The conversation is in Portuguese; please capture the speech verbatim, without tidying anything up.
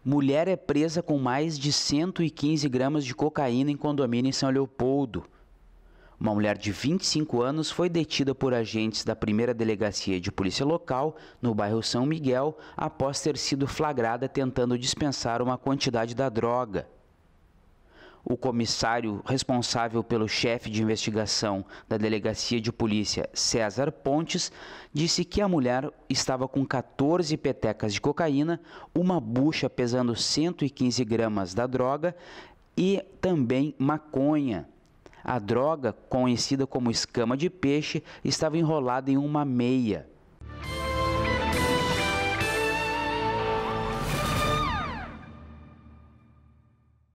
Mulher é presa com mais de cento e quinze gramas de cocaína em condomínio em São Leopoldo. Uma mulher de vinte e cinco anos foi detida por agentes da primeira delegacia de polícia local, no bairro São Miguel, após ter sido flagrada tentando dispensar uma quantidade da droga. O comissário responsável pelo chefe de investigação da delegacia de polícia, César Pontes, disse que a mulher estava com quatorze petecas de cocaína, uma bucha pesando cento e quinze gramas da droga e também maconha. A droga, conhecida como escama de peixe, estava enrolada em uma meia.